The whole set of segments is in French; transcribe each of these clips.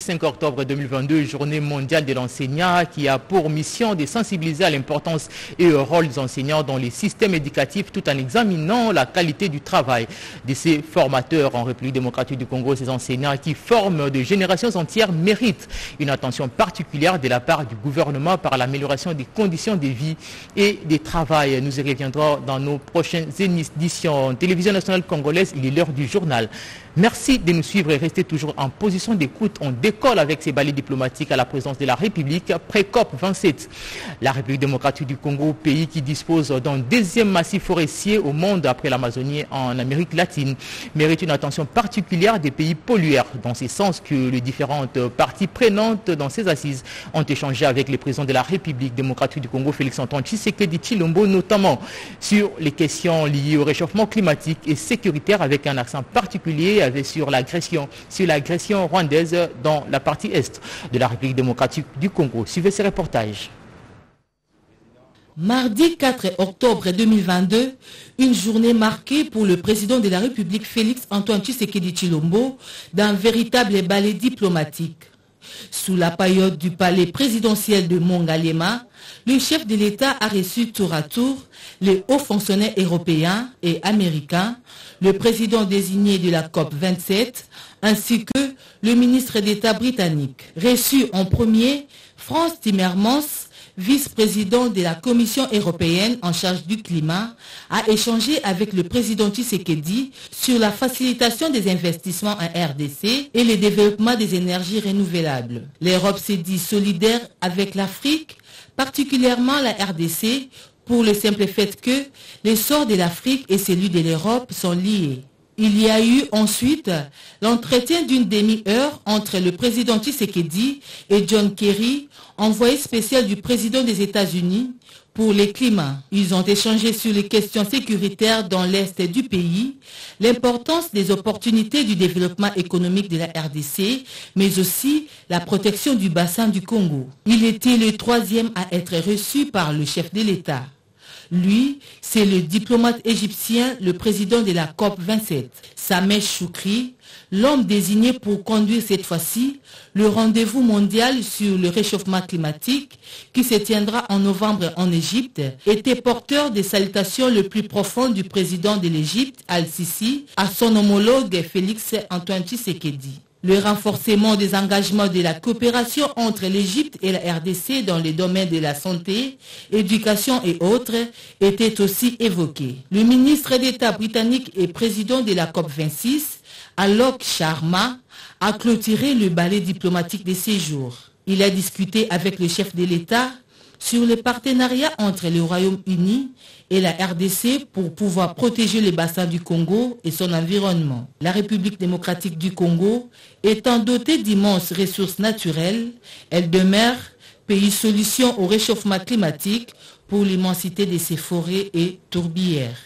5 octobre 2022, journée mondiale de l'enseignant qui a pour mission de sensibiliser à l'importance et au rôle des enseignants dans les systèmes éducatifs tout en examinant la qualité du travail de ces formateurs en République démocratique du Congo. Ces enseignants qui forment de générations entières méritent une attention particulière de la part du gouvernement par l'amélioration des conditions de vie et de travail. Nous y reviendrons dans nos prochaines éditions. Télévision nationale congolaise, il est l'heure du journal. Merci de nous suivre et restez toujours en position d'écoute. On décolle avec ces balais diplomatiques à la présidence de la République pré-COP 27. La République démocratique du Congo, pays qui dispose d'un deuxième massif forestier au monde après l'Amazonie en Amérique latine, mérite une attention particulière des pays pollueurs. Dans ce sens que les différentes parties prenantes dans ces assises ont échangé avec le président de la République démocratique du Congo, Félix-Antoine Tshisekedi Tshilombo, notamment sur les questions liées au réchauffement climatique et sécuritaire, avec un accent particulier sur l'agression rwandaise dans la partie est de la République démocratique du Congo. Suivez ces reportages. Mardi 4 octobre 2022, une journée marquée pour le président de la République Félix-Antoine Tshisekedi Tshilombo d'un véritable balai diplomatique. Sous la paillote du palais présidentiel de Mongalema, le chef de l'État a reçu tour à tour les hauts fonctionnaires européens et américains, le président désigné de la COP 27, ainsi que le ministre d'État britannique. Reçu en premier, Frans Timmermans, vice-président de la Commission européenne en charge du climat, a échangé avec le président Tshisekedi sur la facilitation des investissements en RDC et le développement des énergies renouvelables. L'Europe s'est dit solidaire avec l'Afrique, particulièrement la RDC, pour le simple fait que les sorts de l'Afrique et celui de l'Europe sont liés. Il y a eu ensuite l'entretien d'une demi-heure entre le président Tshisekedi et John Kerry, envoyé spécial du président des États-Unis pour le climat. Ils ont échangé sur les questions sécuritaires dans l'est du pays, l'importance des opportunités du développement économique de la RDC, mais aussi la protection du bassin du Congo. Il était le troisième à être reçu par le chef de l'État. Lui, c'est le diplomate égyptien, le président de la COP 27, Sameh Choukri, l'homme désigné pour conduire cette fois-ci le rendez-vous mondial sur le réchauffement climatique qui se tiendra en novembre en Égypte, était porteur des salutations les plus profondes du président de l'Égypte, Al-Sisi, à son homologue Félix-Antoine Tshisekedi. Le renforcement des engagements de la coopération entre l'Égypte et la RDC dans les domaines de la santé, éducation et autres était aussi évoqué. Le ministre d'État britannique et président de la COP26, Alok Sharma, a clôturé le balai diplomatique de ces jours. Il a discuté avec le chef de l'État sur le partenariat entre le Royaume-Uni et la RDC pour pouvoir protéger les bassins du Congo et son environnement. La République démocratique du Congo étant dotée d'immenses ressources naturelles, elle demeure pays solution au réchauffement climatique pour l'immensité de ses forêts et tourbières.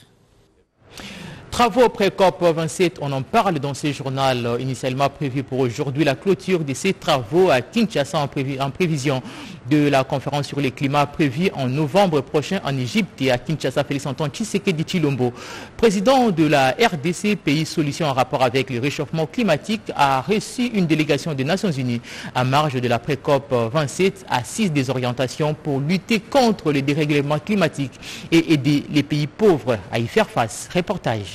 Travaux pré-COP 27, on en parle dans ce journal initialement prévu pour aujourd'hui. La clôture de ces travaux à Kinshasa en prévision de la conférence sur le climat prévue en novembre prochain en Égypte et à Kinshasa. Félix-Antoine Tshisekedi Tshilombo, président de la RDC, pays solution en rapport avec le réchauffement climatique, a reçu une délégation des Nations Unies à marge de la pré-COP 27, assise des orientations pour lutter contre le dérèglement climatique et aider les pays pauvres à y faire face. Reportage.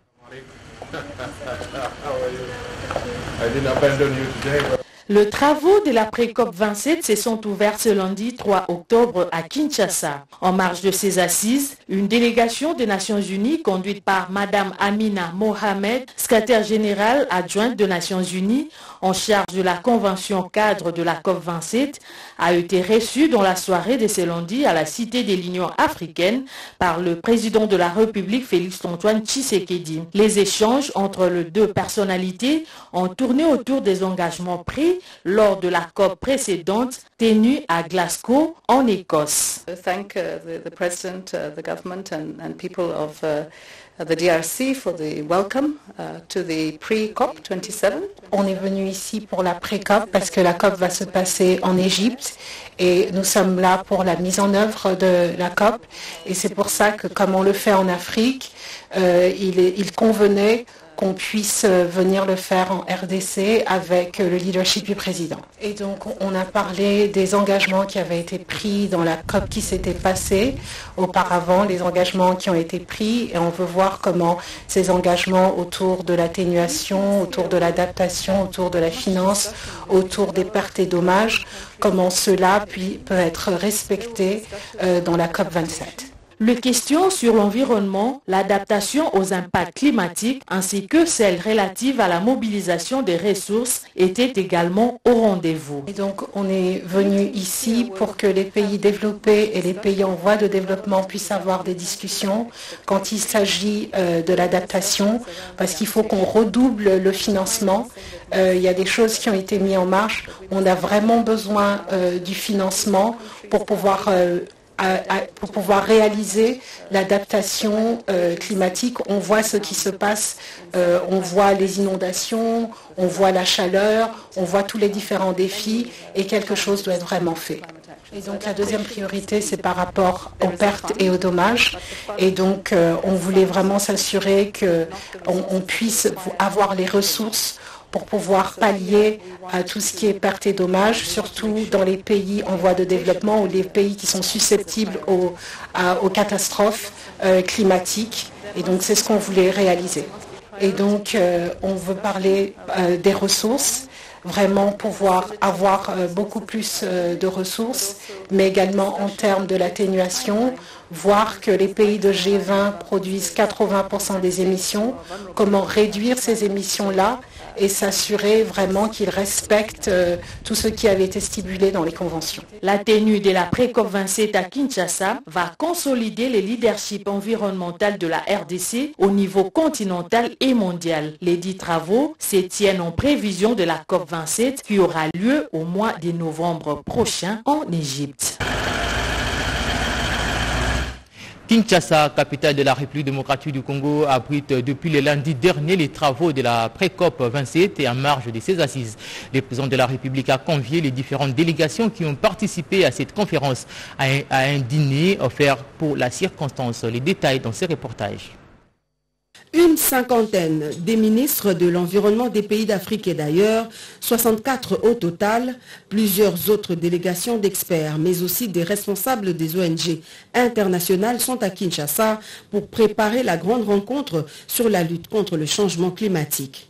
Les travaux de la pré-COP 27 se sont ouverts ce lundi 3 octobre à Kinshasa. En marge de ces assises, une délégation des Nations Unies conduite par Madame Amina Mohamed, secrétaire générale adjointe des Nations Unies en charge de la convention cadre de la COP 27, a été reçue dans la soirée de ce lundi à la Cité de l'Union africaine par le président de la République Félix-Antoine Tshisekedi. Les échanges entre les deux personnalités ont tourné autour des engagements pris lors de la COP précédente tenue à Glasgow, en Écosse. Thank the President, the government and people of the DRC for the welcome to the pre-COP 27. On est venu ici pour la pré-COP parce que la COP va se passer en Égypte et nous sommes là pour la mise en œuvre de la COP et c'est pour ça que comme on le fait en Afrique, il convenait qu'on puisse venir le faire en RDC avec le leadership du président. Et donc on a parlé des engagements qui avaient été pris dans la COP qui s'était passée auparavant, les engagements qui ont été pris, et on veut voir comment ces engagements autour de l'atténuation, autour de l'adaptation, autour de la finance, autour des pertes et dommages, comment cela peut être respecté dans la COP 27. Les questions sur l'environnement, l'adaptation aux impacts climatiques ainsi que celles relatives à la mobilisation des ressources étaient également au rendez-vous. Et donc on est venu ici pour que les pays développés et les pays en voie de développement puissent avoir des discussions quand il s'agit de l'adaptation, parce qu'il faut qu'on redouble le financement. Il y a des choses qui ont été mises en marche. On a vraiment besoin du financement pour pouvoir réaliser l'adaptation climatique. On voit ce qui se passe, on voit les inondations, on voit la chaleur, on voit tous les différents défis et quelque chose doit être vraiment fait. Et donc la deuxième priorité, c'est par rapport aux pertes et aux dommages. Et donc on voulait vraiment s'assurer qu'on puisse avoir les ressources pour pouvoir pallier à tout ce qui est pertes et dommages, surtout dans les pays en voie de développement ou les pays qui sont susceptibles aux catastrophes climatiques. Et donc c'est ce qu'on voulait réaliser. Et donc on veut parler des ressources, vraiment pouvoir avoir beaucoup plus de ressources, mais également en termes de l'atténuation, voir que les pays de G20 produisent 80% des émissions, comment réduire ces émissions-là et s'assurer vraiment qu'ils respectent tout ce qui avait été stipulé dans les conventions. La tenue de la pré-COP 27 à Kinshasa va consolider le leadership environnemental de la RDC au niveau continental et mondial. Les 10 travaux se tiennent en prévision de la COP 27 qui aura lieu au mois de novembre prochain en Égypte. Kinshasa, capitale de la République démocratique du Congo, abrite depuis le lundi dernier les travaux de la pré-COP 27 et en marge de ses assises. Le président de la République a convié les différentes délégations qui ont participé à cette conférence à un dîner offert pour la circonstance. Les détails dans ces reportages. Une cinquantaine des ministres de l'environnement des pays d'Afrique et d'ailleurs, 64 au total, plusieurs autres délégations d'experts, mais aussi des responsables des ONG internationales sont à Kinshasa pour préparer la grande rencontre sur la lutte contre le changement climatique.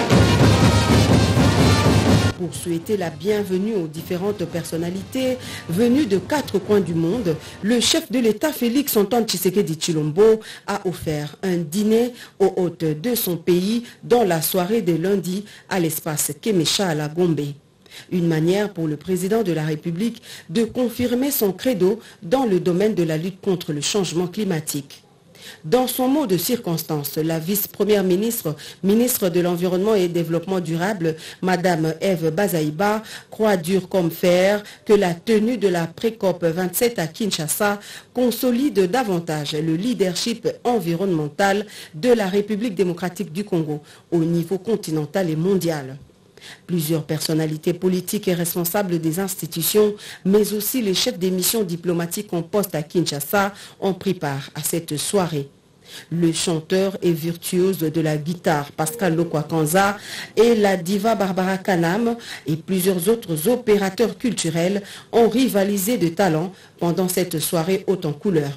Pour souhaiter la bienvenue aux différentes personnalités venues de 4 coins du monde, le chef de l'État Félix Antoine Tshisekedi Tshilombo a offert un dîner aux hôtes de son pays dans la soirée de lundi à l'espace Kemecha à la Gombe. Une manière pour le président de la République de confirmer son credo dans le domaine de la lutte contre le changement climatique. Dans son mot de circonstance, la vice-première ministre, ministre de l'Environnement et Développement durable, Madame Eve Bazaïba, croit dur comme fer que la tenue de la pré-COP 27 à Kinshasa consolide davantage le leadership environnemental de la République démocratique du Congo au niveau continental et mondial. Plusieurs personnalités politiques et responsables des institutions, mais aussi les chefs des missions diplomatiques en poste à Kinshasa ont pris part à cette soirée. Le chanteur et virtuose de la guitare Pascal Lokwakanza et la diva Barbara Kanam et plusieurs autres opérateurs culturels ont rivalisé de talent pendant cette soirée haute en couleurs.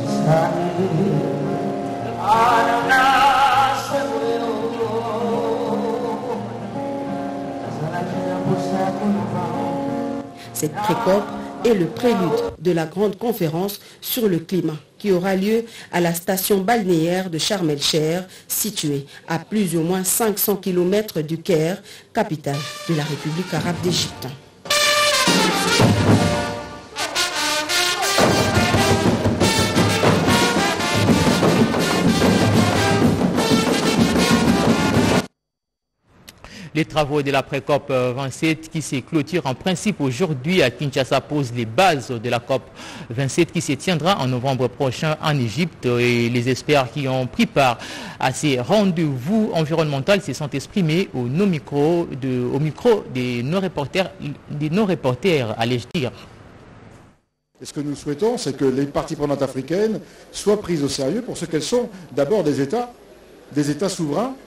Cette pré-COP est le prélude de la grande conférence sur le climat qui aura lieu à la station balnéaire de Sharm el-Cheikh, située à plus ou moins 500 km du Caire, capitale de la République arabe d'Égypte. Les travaux de la pré-COP 27 qui se clôturent en principe aujourd'hui à Kinshasa posent les bases de la COP 27 qui se tiendra en novembre prochain en Égypte. Et les experts qui ont pris part à ces rendez-vous environnementaux se sont exprimés au micro des non-reporters, allais-je dire. Et ce que nous souhaitons, c'est que les parties prenantes africaines soient prises au sérieux pour ce qu'elles sont, d'abord des États souverains,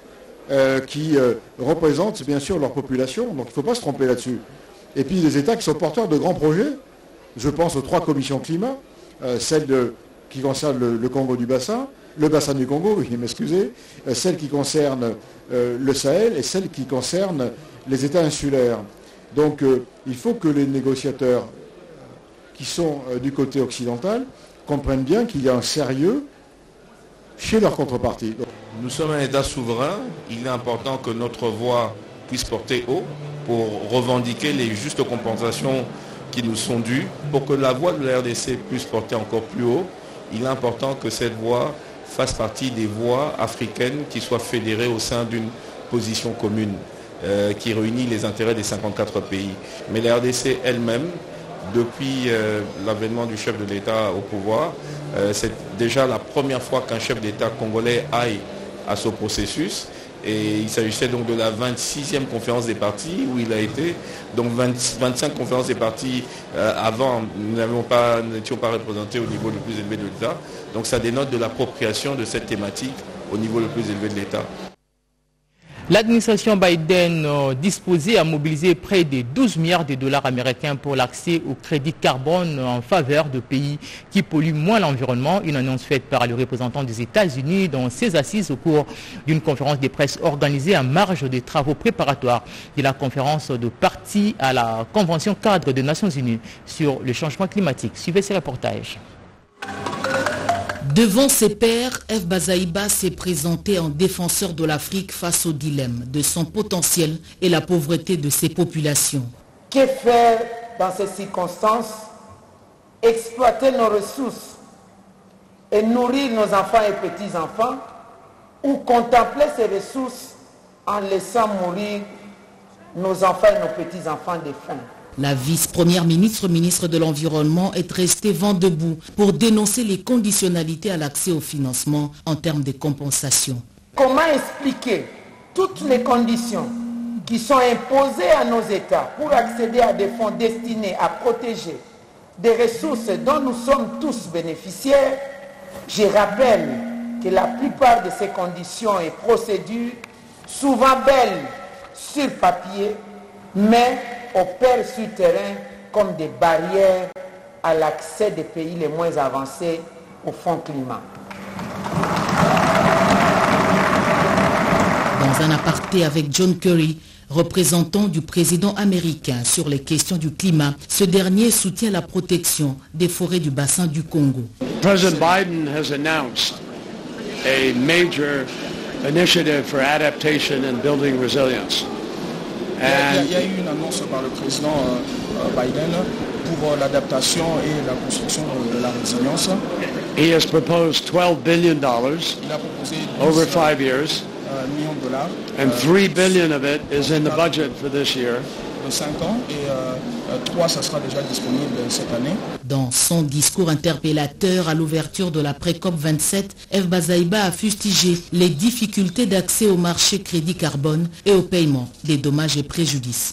qui représentent bien sûr leur population, donc il ne faut pas se tromper là-dessus. Et puis des États qui sont porteurs de grands projets, je pense aux 3 commissions climat, celle qui concerne le Congo du bassin, le bassin du Congo, oui, m'excusez, celle qui concerne le Sahel et celle qui concerne les États insulaires. Donc il faut que les négociateurs qui sont du côté occidental comprennent bien qu'il y a un sérieux chez leur contrepartie. Nous sommes un État souverain, il est important que notre voix puisse porter haut pour revendiquer les justes compensations qui nous sont dues. Pour que la voix de la RDC puisse porter encore plus haut, il est important que cette voix fasse partie des voix africaines qui soient fédérées au sein d'une position commune qui réunit les intérêts des 54 pays. Mais la RDC elle-même, depuis l'avènement du chef de l'État au pouvoir, c'est déjà la première fois qu'un chef d'État congolais aille à ce processus. Et il s'agissait donc de la 26e conférence des partis où il a été. Donc 25 conférences des partis avant, nous n'étions pas représentés au niveau le plus élevé de l'État. Donc ça dénote de l'appropriation de cette thématique au niveau le plus élevé de l'État. L'administration Biden disposait à mobiliser près de 12 milliards de dollars américains pour l'accès au crédit carbone en faveur de pays qui polluent moins l'environnement. Une annonce faite par le représentant des États-Unis dans ses assises au cours d'une conférence de presse organisée en marge des travaux préparatoires de la conférence de parties à la Convention cadre des Nations Unies sur le changement climatique. Suivez ces reportages. Devant ses pairs, F. Bazaïba s'est présenté en défenseur de l'Afrique face au dilemme de son potentiel et la pauvreté de ses populations. Que faire dans ces circonstances? Exploiter nos ressources et nourrir nos enfants et petits-enfants, ou contempler ces ressources en laissant mourir nos enfants et nos petits-enfants de faim? La vice-première ministre, ministre de l'Environnement, est restée vent debout pour dénoncer les conditionnalités à l'accès au financement en termes de compensation. Comment expliquer toutes les conditions qui sont imposées à nos États pour accéder à des fonds destinés à protéger des ressources dont nous sommes tous bénéficiaires? Je rappelle que la plupart de ces conditions et procédures, souvent belles sur papier, mais opèrent sur terrain comme des barrières à l'accès des pays les moins avancés au fonds climat. Dans un aparté avec John Kerry, représentant du président américain sur les questions du climat, ce dernier soutient la protection des forêts du bassin du Congo. President Biden has announced a major initiative for adaptation and building resilience. Il y a eu une annonce par le président Biden pour l'adaptation et la construction de la résilience. He has proposed $12 billion over 5 years, and $3 billion of it is in the budget for this year. De 5 ans et 3 ça sera déjà disponible cette année. Dans son discours interpellateur à l'ouverture de la pré-COP 27, F. Bazaïba a fustigé les difficultés d'accès au marché crédit carbone et au paiement des dommages et préjudices.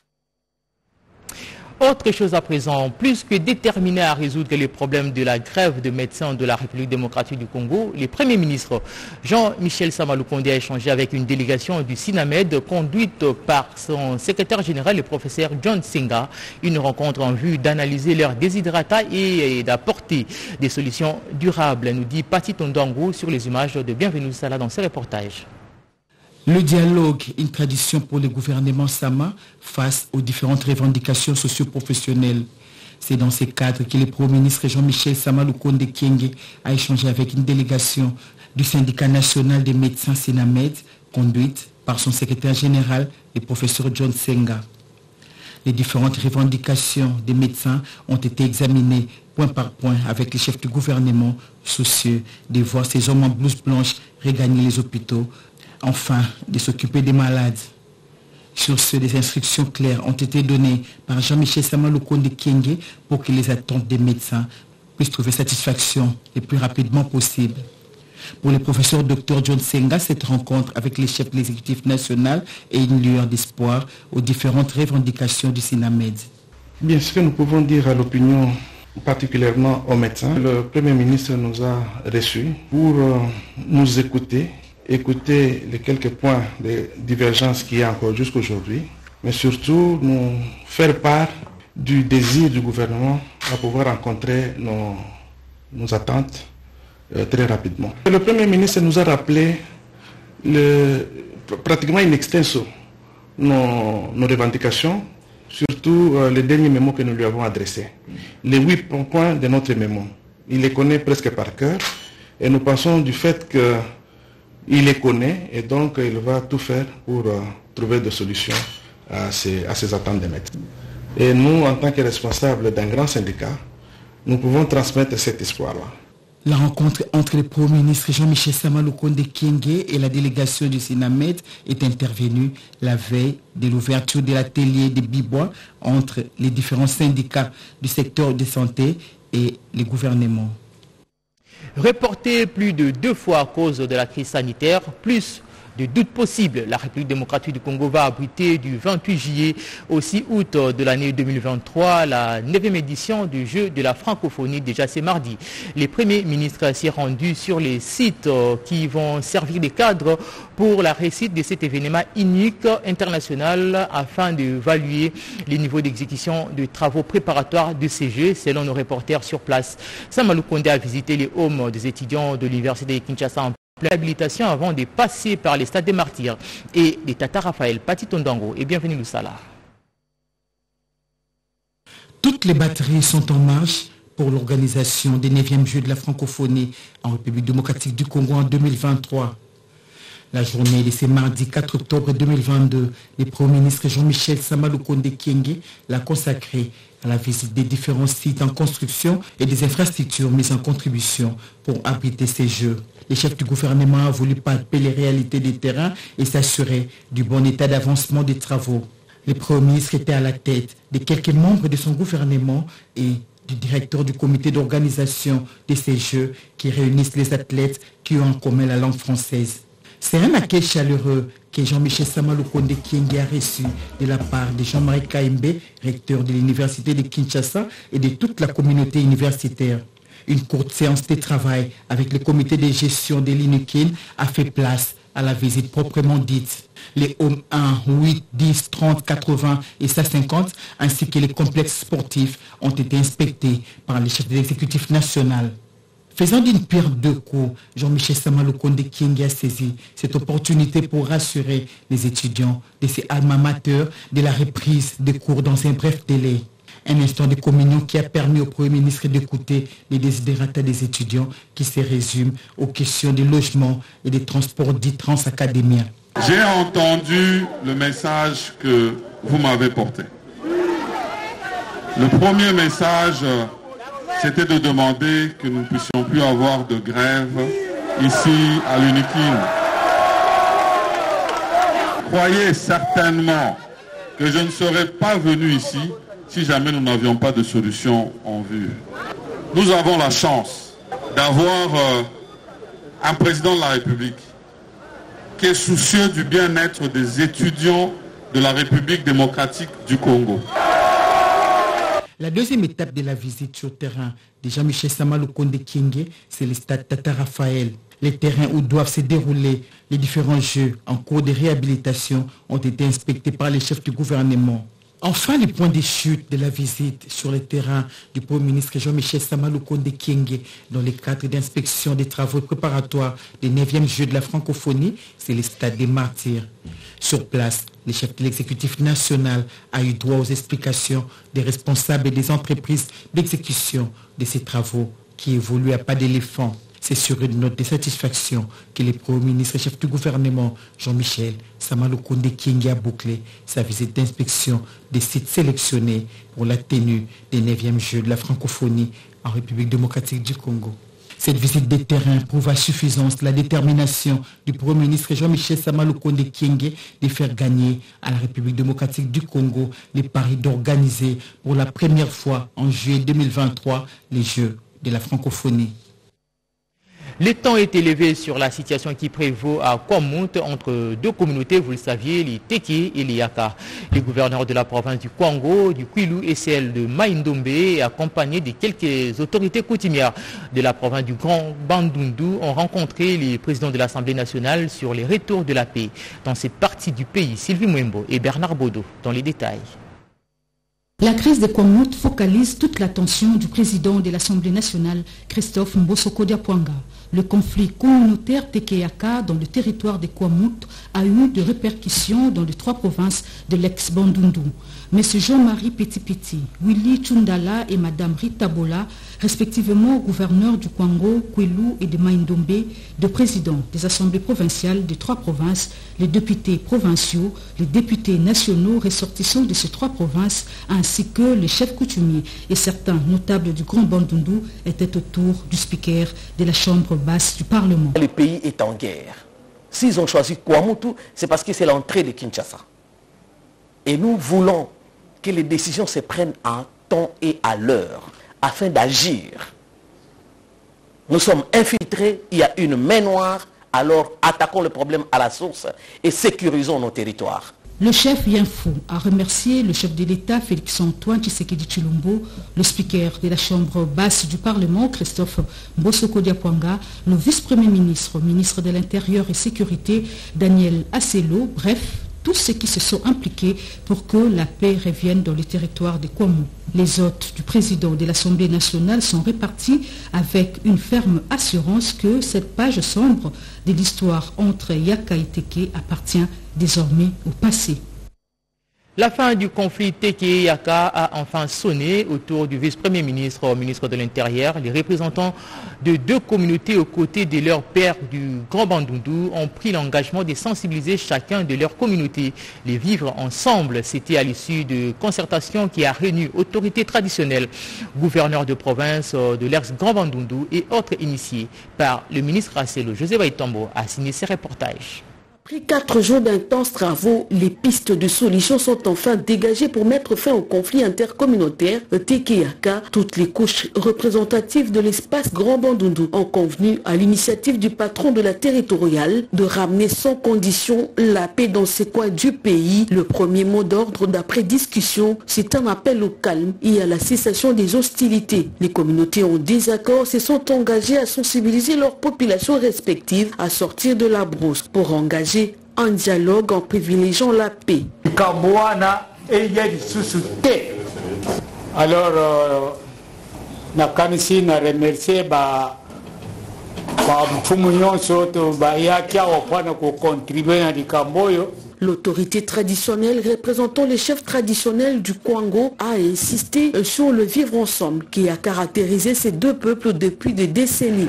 Autre chose à présent, plus que déterminé à résoudre les problèmes de la grève de médecins de la République démocratique du Congo, le Premier ministre Jean-Michel Sama Lukonde a échangé avec une délégation du SINAMED conduite par son secrétaire général, le professeur John Senga. Une rencontre en vue d'analyser leurs déshydratats et d'apporter des solutions durables, nous dit Pati Tondangou sur les images de Bienvenue Salah dans ce reportage. Le dialogue, une tradition pour le gouvernement Sama face aux différentes revendications socio-professionnelles. C'est dans ce cadre que le Premier ministre Jean-Michel Sama Lukonde Kyenge a échangé avec une délégation du syndicat national des médecins SINAMED, conduite par son secrétaire général, le professeur John Senga. Les différentes revendications des médecins ont été examinées point par point avec les chefs du gouvernement, soucieux de voir ces hommes en blouse blanche regagner les hôpitaux, enfin de s'occuper des malades. Sur ce, des instructions claires ont été données par Jean-Michel Sama Lukonde Kyenge pour que les attentes des médecins puissent trouver satisfaction le plus rapidement possible. Pour le professeur Dr John Senga, cette rencontre avec les chefs de l'exécutif national est une lueur d'espoir aux différentes revendications du SINAMED. Bien, ce que nous pouvons dire à l'opinion, particulièrement aux médecins, le Premier ministre nous a reçus pour nous écouter écouter les quelques points de divergence qu'il y a encore jusqu'aujourd'hui, mais surtout nous faire part du désir du gouvernement à pouvoir rencontrer nos attentes très rapidement. Le Premier ministre nous a rappelé pratiquement in extenso nos revendications, surtout les derniers mémos que nous lui avons adressés. Les 8 points de notre mémo. Il les connaît presque par cœur et nous pensons du fait qu'il les connaît et donc il va tout faire pour trouver des solutions à ces attentes des maîtres. Et nous, en tant que responsables d'un grand syndicat, nous pouvons transmettre cet espoir-là. La rencontre entre le Premier ministre Jean-Michel Sama Lukonde Kyenge et la délégation du Sinamed est intervenue la veille de l'ouverture de l'atelier de Bibois entre les différents syndicats du secteur de santé et le gouvernement. Reporté plus de 2 fois à cause de la crise sanitaire, plus de doutes possibles, la République démocratique du Congo va abriter du 28 juillet au 6 août de l'année 2023 la 9e édition du Jeu de la francophonie, déjà c'est mardi. Les premiers ministres s'y rendus sur les sites qui vont servir de cadre pour la réussite de cet événement unique international afin d'évaluer les niveaux d'exécution de travaux préparatoires de ces Jeux selon nos reporters sur place. Sama Lukonde a visité les homes des étudiants de l'université de Kinshasa en l'habilitation avant de passer par les stades des martyrs et des Tata Raphaël Patitondango et bienvenue Loussala. Toutes les batteries sont en marche pour l'organisation des 9e Jeux de la francophonie en République démocratique du Congo en 2023. La journée de ce mardi 4 octobre 2022, le Premier ministre Jean-Michel Sama Lukonde Kyenge l'a consacré à la visite des différents sites en construction et des infrastructures mises en contribution pour abriter ces Jeux. Le chef du gouvernement a voulu palper les réalités des terrains et s'assurer du bon état d'avancement des travaux. Le Premier ministre était à la tête de quelques membres de son gouvernement et du directeur du comité d'organisation de ces Jeux qui réunissent les athlètes qui ont en commun la langue française. C'est un accueil chaleureux que Jean-Michel Sama Lukonde Kyenge a reçu de la part de Jean-Marie Kaimbe, recteur de l'université de Kinshasa et de toute la communauté universitaire. Une courte séance de travail avec le comité de gestion de l'INUKIN a fait place à la visite proprement dite. Les hommes 1, 8, 10, 30, 80 et 150 ainsi que les complexes sportifs ont été inspectés par le chef de l'exécutif national. Faisant d'une pierre deux coups, Jean-Michel Sama Lukonde Kyenge a saisi cette opportunité pour rassurer les étudiants de ces alma mater de la reprise des cours dans un bref délai. Un instant de communion qui a permis au Premier ministre d'écouter les desiderata des étudiants qui se résument aux questions de logement et des transports dits transacadémiens. J'ai entendu le message que vous m'avez porté. Le premier message, c'était de demander que nous ne puissions plus avoir de grève ici à l'UNIKIN. Croyez certainement que je ne serais pas venu ici si jamais nous n'avions pas de solution en vue. Nous avons la chance d'avoir un président de la République qui est soucieux du bien-être des étudiants de la République démocratique du Congo. La deuxième étape de la visite sur terrain de Jean-Michel Sama Lukonde Kyenge, c'est le stade Tata Raphaël. Les terrains où doivent se dérouler les différents Jeux en cours de réhabilitation ont été inspectés par les chefs du gouvernement. Enfin, les points de chute de la visite sur le terrain du Premier ministre Jean-Michel Sama Lukonde Kyenge dans le cadre d'inspection des travaux préparatoires des 9e Jeux de la francophonie, c'est le stade des martyrs. Sur place, le chef de l'exécutif national a eu droit aux explications des responsables et des entreprises d'exécution de ces travaux qui évoluent à pas d'éléphant. C'est sur une note de satisfaction que le Premier ministre et chef du gouvernement, Jean-Michel Sama Lukonde Kyenge, a bouclé sa visite d'inspection des sites sélectionnés pour la tenue des 9e Jeux de la francophonie en République démocratique du Congo. Cette visite de terrain prouve à suffisance la détermination du Premier ministre Jean-Michel Sama Lukonde Kyenge de faire gagner à la République démocratique du Congo les paris d'organiser pour la première fois en juillet 2023 les Jeux de la francophonie. Le temps est élevé sur la situation qui prévaut à Kwamount entre deux communautés, vous le saviez, les Teke et les Yaka. Les gouverneurs de la province du Kwango, du Kwilu et celle de Maïndombe, accompagnés de quelques autorités coutumières de la province du Grand Bandundu, ont rencontré les présidents de l'Assemblée nationale sur les retours de la paix dans cette partie du pays. Sylvie Mwembo et Bernard Bodo dans les détails. La crise de Kwamount focalise toute l'attention du président de l'Assemblée nationale, Christophe Mbosoko Diapwanga. Le conflit communautaire Teke-Yaka dans le territoire de Kwamount a eu des répercussions dans les trois provinces de l'ex-Bandundu. M. Jean-Marie Petit-Petit, Willy Chundala et Mme Rita Bola, respectivement gouverneurs du Kwango, Kwilu et de Maïndombe, de présidents des assemblées provinciales des trois provinces, les députés provinciaux, les députés nationaux ressortissants de ces trois provinces, ainsi que les chefs coutumiers et certains notables du Grand Bandundu étaient autour du speaker de la Chambre basse du Parlement. Le pays est en guerre. S'ils ont choisi Kwamount, c'est parce que c'est l'entrée de Kinshasa. Et nous voulons que les décisions se prennent en temps et à l'heure, afin d'agir. Nous sommes infiltrés, il y a une main noire, alors attaquons le problème à la source et sécurisons nos territoires. Le chef Yinfo a remercié le chef de l'État Félix-Antoine Tshisekedi Tshilombo, le speaker de la Chambre basse du Parlement Christophe Mbosoko Diapwanga, le vice-premier ministre, ministre de l'Intérieur et Sécurité Daniel Asselo, bref, tous ceux qui se sont impliqués pour que la paix revienne dans le territoire de Kwamount. Les hôtes du président de l'Assemblée nationale sont répartis avec une ferme assurance que cette page sombre de l'histoire entre Yaka et Teke appartient désormais au passé. La fin du conflit Teke-Yaka a enfin sonné autour du vice-premier ministre, au ministre de l'Intérieur. Les représentants de deux communautés aux côtés de leurs pères du Grand Bandundu ont pris l'engagement de sensibiliser chacun de leurs communautés. Les vivre ensemble, c'était à l'issue de concertations qui a réuni autorités traditionnelles, gouverneurs de province de l'ex-Grand Bandundu et autres initiés par le ministre Asselo. José Baitombo a signé ces reportages. Après 4 jours d'intenses travaux, les pistes de solutions sont enfin dégagées pour mettre fin au conflit intercommunautaire Teke-Yaka. Toutes les couches représentatives de l'espace Grand Bandundu ont convenu, à l'initiative du patron de la territoriale, de ramener sans condition la paix dans ces coins du pays. Le premier mot d'ordre d'après discussion, c'est un appel au calme et à la cessation des hostilités. Les communautés en désaccord se sont engagées à sensibiliser leurs populations respectives à sortir de la brousse pour engager un dialogue en privilégiant la paix. Alors, nakanisi na remercier ba mfumu nyonso to ba yakia opana ko contribuer na likamboyo. L'autorité traditionnelle représentant les chefs traditionnels du Kwango a insisté sur le vivre ensemble qui a caractérisé ces deux peuples depuis des décennies.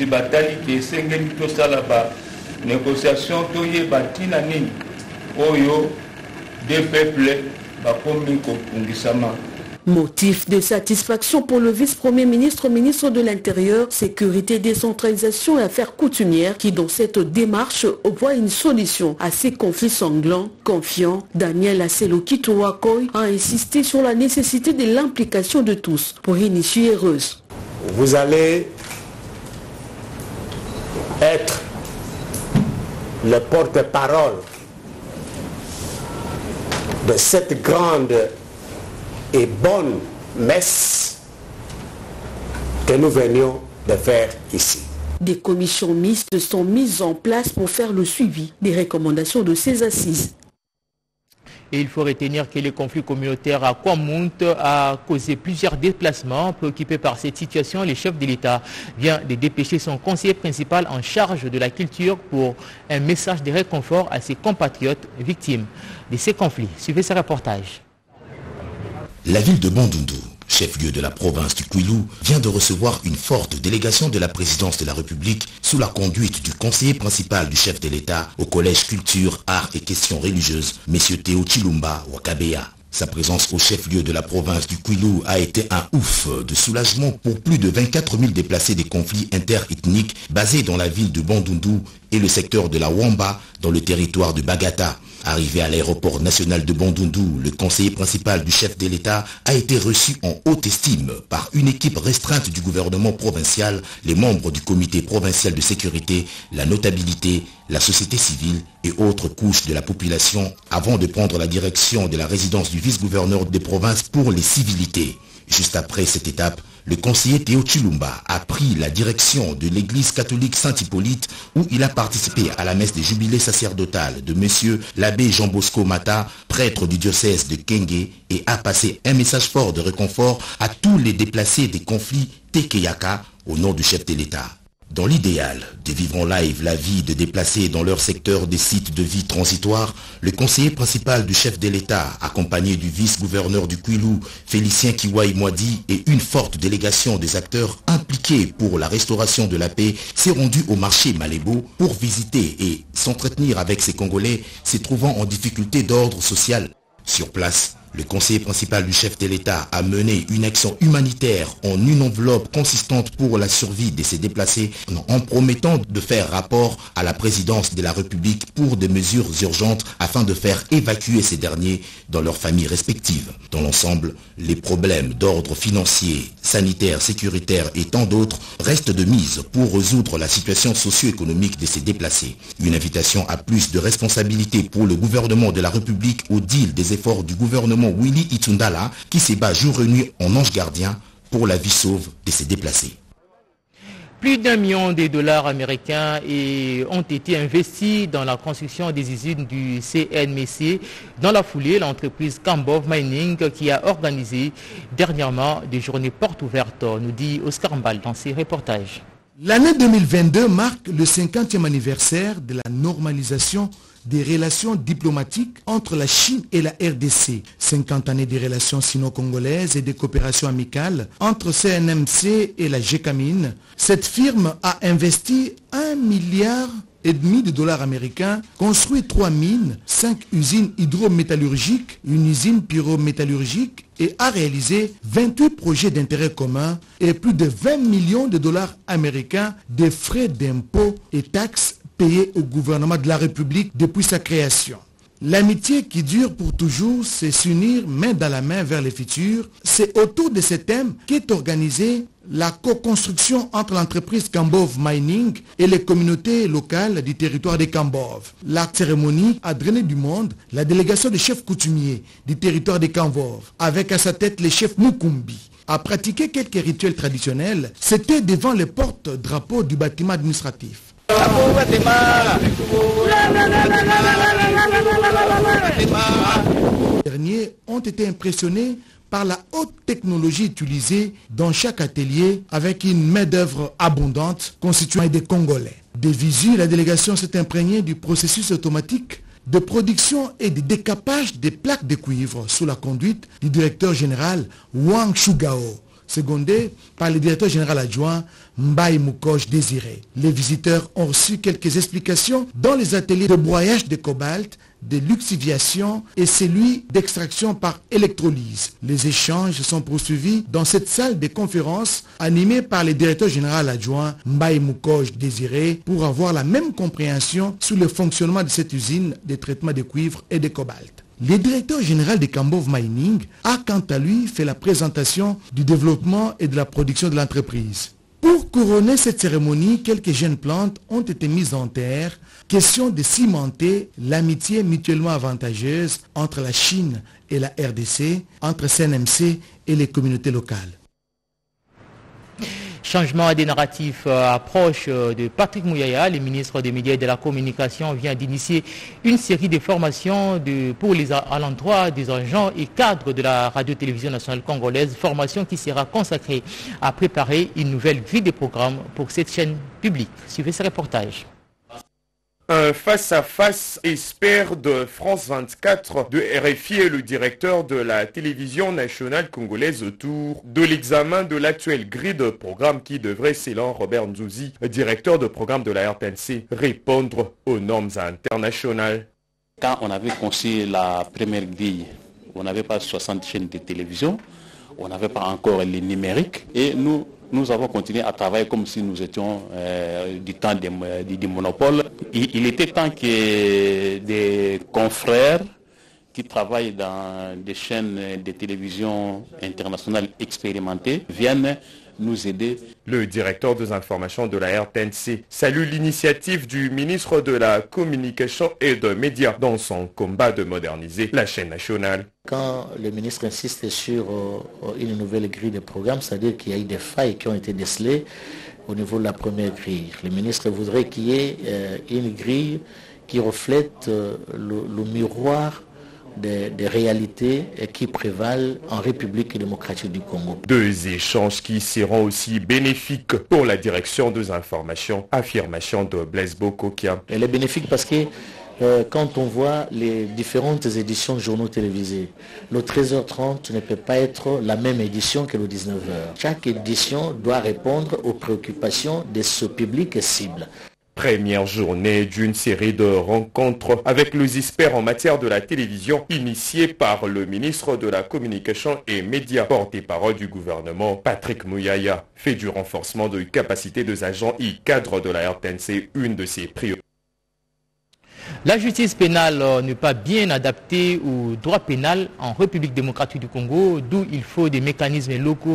Négociation toye batina nini oyo des peuples bakomi kopungisama. Motif de satisfaction pour le vice-premier ministre, ministre de l'Intérieur, Sécurité, Décentralisation et Affaires coutumières qui dans cette démarche voit une solution à ces conflits sanglants. Confiant, Daniel Asselo Kitowakoy a insisté sur la nécessité de l'implication de tous pour une issue heureuse. Vous allez être le porte-parole de cette grande et bonne messe que nous venions de faire ici. Des commissions mixtes sont mises en place pour faire le suivi des recommandations de ces assises. Et il faut retenir que le conflit communautaire à Kwamount a causé plusieurs déplacements. Préoccupé par cette situation, le chef de l'État vient de dépêcher son conseiller principal en charge de la culture pour un message de réconfort à ses compatriotes victimes de ces conflits. Suivez ce reportage. La ville de Bandundu, chef-lieu de la province du Kwilu, vient de recevoir une forte délégation de la présidence de la République sous la conduite du conseiller principal du chef de l'État au collège culture, arts et questions religieuses, M. Théo Chilumba Wakabeya. Sa présence au chef-lieu de la province du Kwilu a été un ouf de soulagement pour plus de 24 000 déplacés des conflits interethniques basés dans la ville de Bandundu et le secteur de la Wamba dans le territoire de Bagata. Arrivé à l'aéroport national de Bandundu, le conseiller principal du chef de l'État a été reçu en haute estime par une équipe restreinte du gouvernement provincial, les membres du comité provincial de sécurité, la notabilité, la société civile et autres couches de la population avant de prendre la direction de la résidence du vice-gouverneur des provinces pour les civilités. Juste après cette étape, le conseiller Théo Chilumba a pris la direction de l'église catholique Saint-Hippolyte où il a participé à la messe des jubilés sacerdotales de monsieur l'abbé Jean Bosco Mata, prêtre du diocèse de Kenge, et a passé un message fort de réconfort à tous les déplacés des conflits Tekeyaka au nom du chef de l'État. Dans l'idéal de vivre en live la vie de déplacés dans leur secteur des sites de vie transitoires, le conseiller principal du chef de l'État, accompagné du vice-gouverneur du Kwilu, Félicien Kiwai Mwadi, et une forte délégation des acteurs impliqués pour la restauration de la paix, s'est rendu au marché Malébo pour visiter et s'entretenir avec ces Congolais se trouvant en difficulté d'ordre social. Sur place, le conseiller principal du chef de l'État a mené une action humanitaire en une enveloppe consistante pour la survie de ces déplacés en promettant de faire rapport à la présidence de la République pour des mesures urgentes afin de faire évacuer ces derniers dans leurs familles respectives. Dans l'ensemble, les problèmes d'ordre financier, sanitaire, sécuritaire et tant d'autres restent de mise pour résoudre la situation socio-économique de ces déplacés. Une invitation à plus de responsabilité pour le gouvernement de la République au deal des efforts du gouvernement Willy Itundala qui se bat jour et nuit en ange gardien pour la vie sauve de ses déplacés. Plus d'1 million de dollars américains ont été investis dans la construction des usines du CNMC. Dans la foulée, l'entreprise Kambov Mining qui a organisé dernièrement des journées portes ouvertes, nous dit Oscar Mbal dans ses reportages. L'année 2022 marque le 50e anniversaire de la normalisation des relations diplomatiques entre la Chine et la RDC. 50 années de relations sino-congolaises et de coopération amicale entre CNMC et la GECAMINE. Cette firme a investi 1,5 milliard de dollars américains, construit 3 mines, 5 usines hydrométallurgiques, une usine pyrométallurgique et a réalisé 28 projets d'intérêt commun et plus de 20 millions de dollars américains de frais d'impôts et taxes payés au gouvernement de la République depuis sa création. L'amitié qui dure pour toujours, c'est s'unir main dans la main vers le futur. C'est autour de ce thème qu'est organisée la co-construction entre l'entreprise Kambov Mining et les communautés locales du territoire de Kambov. La cérémonie a drainé du monde la délégation des chefs coutumiers du territoire de Kambov, avec à sa tête les chefs Mukumbi. A pratiqué quelques rituels traditionnels, c'était devant les portes-drapeaux du bâtiment administratif. Les derniers ont été impressionnés par la haute technologie utilisée dans chaque atelier avec une main-d'œuvre abondante constituant des Congolais. Des visu, la délégation s'est imprégnée du processus automatique de production et de décapage des plaques de cuivre sous la conduite du directeur général Wang Shugao, secondé par le directeur général adjoint Mbaye Moukoche Désiré. Les visiteurs ont reçu quelques explications dans les ateliers de broyage de cobalt, de luxiviation et celui d'extraction par électrolyse. Les échanges sont poursuivis dans cette salle de conférence animée par le directeur général adjoint Mbaye Moukoche Désiré pour avoir la même compréhension sur le fonctionnement de cette usine de traitement de cuivre et de cobalt. Le directeur général de Kambov Mining a quant à lui fait la présentation du développement et de la production de l'entreprise. Pour couronner cette cérémonie, quelques jeunes plantes ont été mises en terre. Question de cimenter l'amitié mutuellement avantageuse entre la Chine et la RDC, entre CNMC et les communautés locales. Changement des narratifs approche de Patrick Mouyaya, le ministre des Médias et de la Communication, vient d'initier une série de formations à l'endroit des agents et cadres de la radio-télévision nationale congolaise, formation qui sera consacrée à préparer une nouvelle grille de programme pour cette chaîne publique. Suivez ce reportage. Un face-à-face expert de France 24 de RFI et le directeur de la télévision nationale congolaise autour de l'examen de l'actuelle grille de programme qui devrait, selon Robert Nzouzi, directeur de programme de la RTNC, répondre aux normes internationales. Quand on avait conçu la première grille, on n'avait pas 60 chaînes de télévision, on n'avait pas encore les numériques et nous nous avons continué à travailler comme si nous étions du temps du monopole. Il était temps que des confrères qui travaillent dans des chaînes de télévision internationales expérimentées viennent nous aider. Le directeur des informations de la RTNC salue l'initiative du ministre de la Communication et des Médias dans son combat de moderniser la chaîne nationale. Quand le ministre insiste sur une nouvelle grille de programme, c'est-à-dire qu'il y a eu des failles qui ont été décelées au niveau de la première grille. Le ministre voudrait qu'il y ait une grille qui reflète le miroir des réalités qui prévalent en République démocratique du Congo. Deux échanges qui seront aussi bénéfiques pour la direction des informations, affirmation de Blaise Bokokia. Elle est bénéfique parce que quand on voit les différentes éditions de journaux télévisés, le 13h30 ne peut pas être la même édition que le 19h. Chaque édition doit répondre aux préoccupations de ce public cible. Première journée d'une série de rencontres avec les experts en matière de la télévision initiée par le ministre de la Communication et Médias, porte-parole du gouvernement Patrick Mouyaya, fait du renforcement de capacités des agents et cadres de la RTNC une de ses priorités. La justice pénale n'est pas bien adaptée au droit pénal en République démocratique du Congo, d'où il faut des mécanismes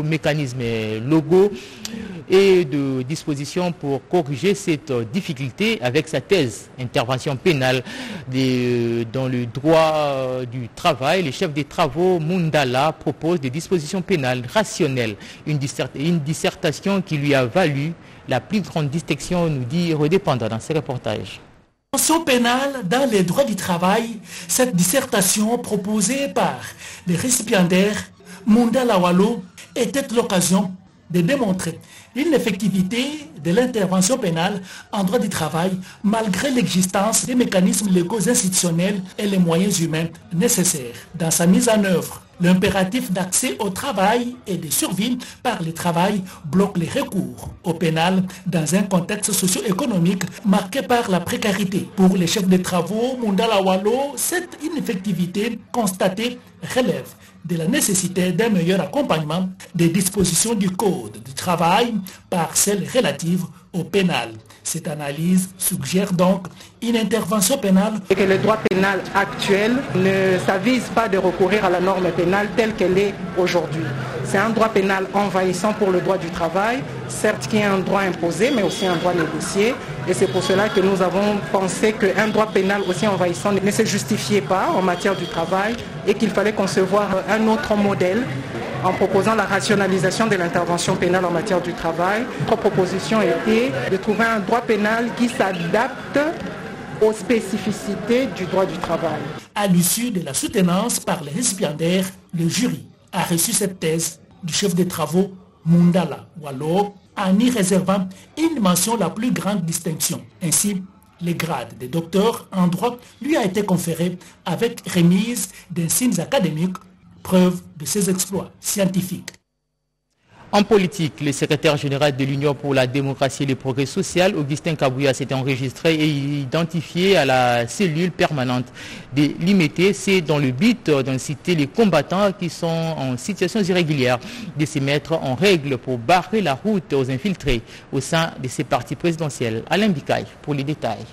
locaux et de dispositions pour corriger cette difficulté avec sa thèse intervention pénale dans le droit du travail. Les chefs des travaux Mundala proposent des dispositions pénales rationnelles, une dissertation qui lui a valu la plus grande distinction, nous dit Redépendant dans ses reportages. Intervention pénale dans les droits du travail, cette dissertation proposée par les récipiendaires Mundala Wallo était l'occasion de démontrer l'ineffectivité de l'intervention pénale en droit du travail malgré l'existence des mécanismes légaux institutionnels et les moyens humains nécessaires. Dans sa mise en œuvre, l'impératif d'accès au travail et de survie par le travail bloque les recours au pénal dans un contexte socio-économique marqué par la précarité. Pour les chefs de travaux Mundala Wallo, cette ineffectivité constatée relève de la nécessité d'un meilleur accompagnement des dispositions du Code du travail par celles relatives au pénal. Cette analyse suggère donc une intervention pénale. Et que le droit pénal actuel ne s'avise pas de recourir à la norme pénale telle qu'elle est aujourd'hui. C'est un droit pénal envahissant pour le droit du travail, certes qui est un droit imposé, mais aussi un droit négocié. Et c'est pour cela que nous avons pensé qu'un droit pénal aussi envahissant ne se justifiait pas en matière du travail et qu'il fallait concevoir un autre modèle en proposant la rationalisation de l'intervention pénale en matière du travail. Notre proposition était de trouver un droit pénal qui s'adapte aux spécificités du droit du travail. À l'issue de la soutenance par les récipiendaires, le jury a reçu cette thèse du chef des travaux Mundala Wallo en y réservant une mention la plus grande distinction. Ainsi, le grade de docteur en droit lui a été conféré avec remise d'insignes académiques, preuve de ses exploits scientifiques. En politique, le secrétaire général de l'Union pour la démocratie et le progrès social, Augustin Kabouya, s'est enregistré et identifié à la cellule permanente de l'IMT. Dans le but d'inciter les combattants qui sont en situation irrégulière de se mettre en règle pour barrer la route aux infiltrés au sein de ces partis présidentiels. Alain Bikaï pour les détails.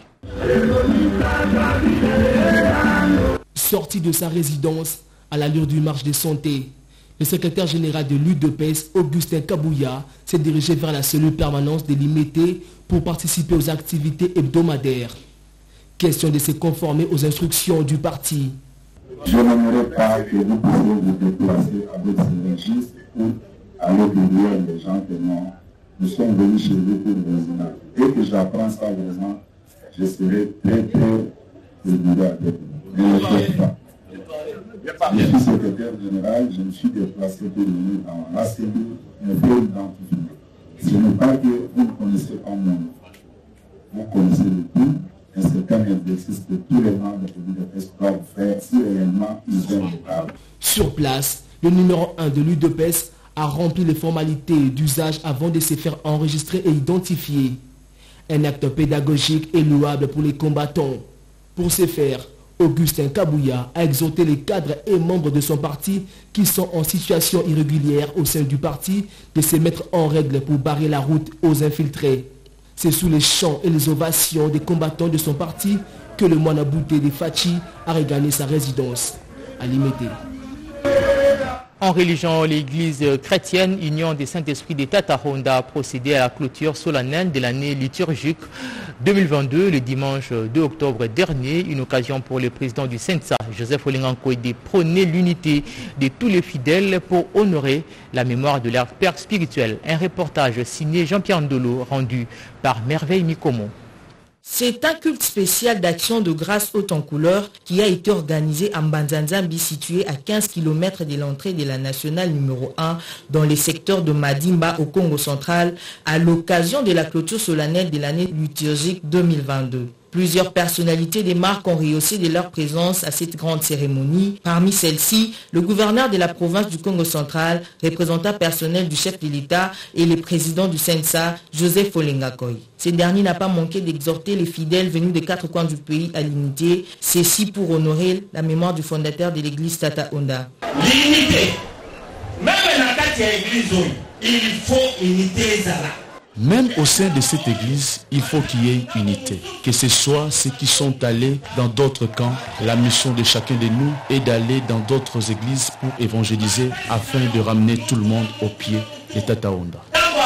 Sorti de sa résidence à l'allure d'une marche de santé, le secrétaire général de l'UDPS, Augustin Kabouya, s'est dirigé vers la cellule permanente de l'IMT pour participer aux activités hebdomadaires. Question de se conformer aux instructions du parti. Je n'aimerais pas que vous puissiez vous déplacer avec ces registres ou aller derrière les gens que nous sommes venus chez vous pour voisinage. Dès que j'apprends ça vraiment, je serai très rigoureux avec vous. Ne le faites pas. Je suis secrétaire général, je me suis déplacé pour venir dans la cellule, me faire identifier. Ce n'est pas que vous ne connaissez pas mon nom. Vous connaissez le tout, et c'est un exercice que tous les membres de l'UDPS doivent faire si réellement ils aiment le cadre. Sur place, le numéro 1 de l'UDPS a rempli les formalités d'usage avant de se faire enregistrer et identifier. Un acte pédagogique et louable pour les combattants. Pour ce faire, Augustin Kabouya a exhorté les cadres et membres de son parti qui sont en situation irrégulière au sein du parti de se mettre en règle pour barrer la route aux infiltrés. C'est sous les chants et les ovations des combattants de son parti que le moine Bouté de Fachi a regagné sa résidence à Limété. En religion, l'église chrétienne Union des Saint-Esprits de Tataronda a procédé à la clôture solennelle de l'année liturgique 2022 le dimanche 2 octobre dernier. Une occasion pour le président du CENSA, Joseph Olengankoy, de prôner l'unité de tous les fidèles pour honorer la mémoire de leur père spirituel. Un reportage signé Jean-Pierre Ndolo rendu par Merveille Mikomo. C'est un culte spécial d'action de grâce haute en couleur qui a été organisé à Mbanzanzambi, situé à 15 km de l'entrée de la nationale numéro 1 dans les secteurs de Madimba au Congo central à l'occasion de la clôture solennelle de l'année liturgique 2022. Plusieurs personnalités des marques ont rehaussé de leur présence à cette grande cérémonie. Parmi celles-ci, le gouverneur de la province du Congo central, représentant personnel du chef de l'État et le président du CENSA, Joseph Olengankoy. Ce dernier n'a pas manqué d'exhorter les fidèles venus des 4 coins du pays à l'unité, ceci pour honorer la mémoire du fondateur de l'église Tataonda. L'unité, même dans l'église, il faut unité Zala. Même au sein de cette église, il faut qu'il y ait unité. Que ce soit ceux qui sont allés dans d'autres camps, la mission de chacun de nous est d'aller dans d'autres églises pour évangéliser afin de ramener tout le monde au pied de Tataonda.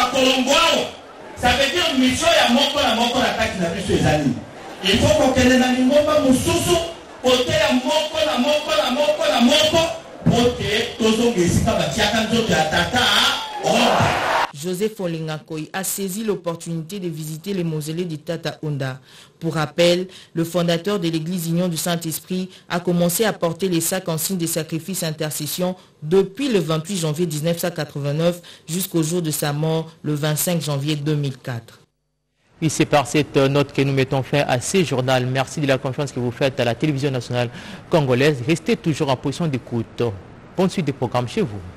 Ça veut dire mission ya moko na moko na kati na biso ezali. Il faut qu'on kende na lingomba mususu kote ya moko na moko na moko na moko pote tozonga esika batiaka nzoto ya tata onda. Joseph Olengankoy a saisi l'opportunité de visiter les mausolées de Tataonda. Pour rappel, le fondateur de l'église Union du Saint-Esprit a commencé à porter les sacs en signe de sacrifice intercession depuis le 28 janvier 1989 jusqu'au jour de sa mort le 25 janvier 2004. Et c'est par cette note que nous mettons fin à ce journal. Merci de la confiance que vous faites à la télévision nationale congolaise. Restez toujours en position d'écoute. Bonne suite des programmes chez vous.